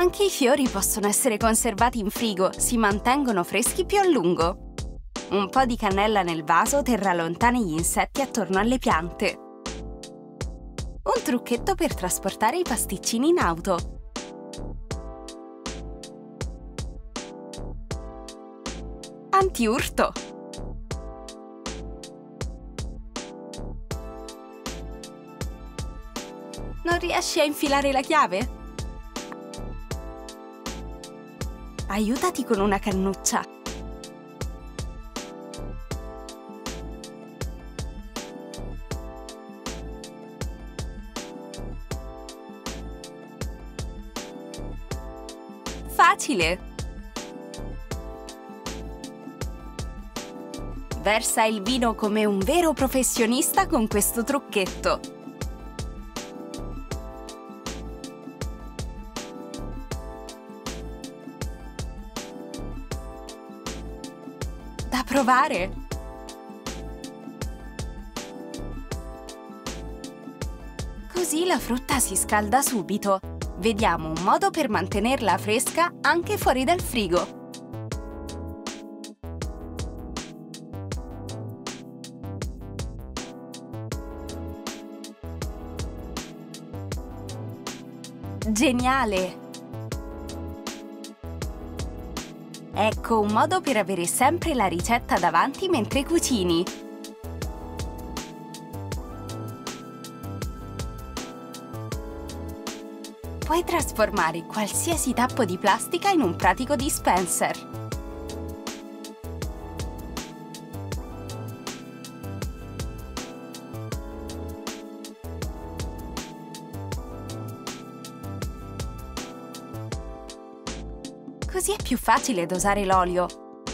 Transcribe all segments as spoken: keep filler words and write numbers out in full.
Anche i fiori possono essere conservati in frigo, si mantengono freschi più a lungo. Un po' di cannella nel vaso terrà lontani gli insetti attorno alle piante. Un trucchetto per trasportare i pasticcini in auto. Antiurto! Non riesci a infilare la chiave? Aiutati con una cannuccia. Facile! Versa il vino come un vero professionista con questo trucchetto. Da provare! Così la frutta si scalda subito. Vediamo un modo per mantenerla fresca anche fuori dal frigo. Geniale! Ecco un modo per avere sempre la ricetta davanti mentre cucini. Puoi trasformare qualsiasi tappo di plastica in un pratico dispenser. Così è più facile dosare l'olio.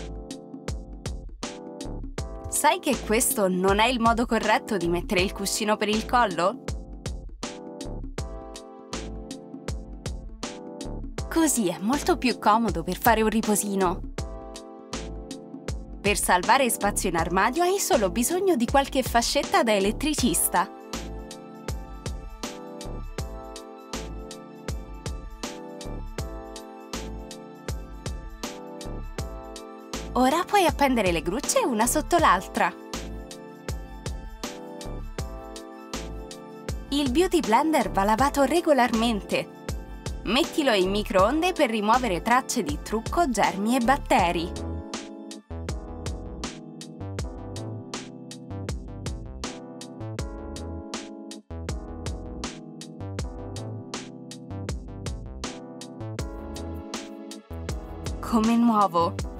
Sai che questo non è il modo corretto di mettere il cuscino per il collo? Così è molto più comodo per fare un riposino. Per salvare spazio in armadio hai solo bisogno di qualche fascetta da elettricista. Ora puoi appendere le grucce una sotto l'altra. Il Beauty Blender va lavato regolarmente. Mettilo in microonde per rimuovere tracce di trucco, germi e batteri. Come nuovo!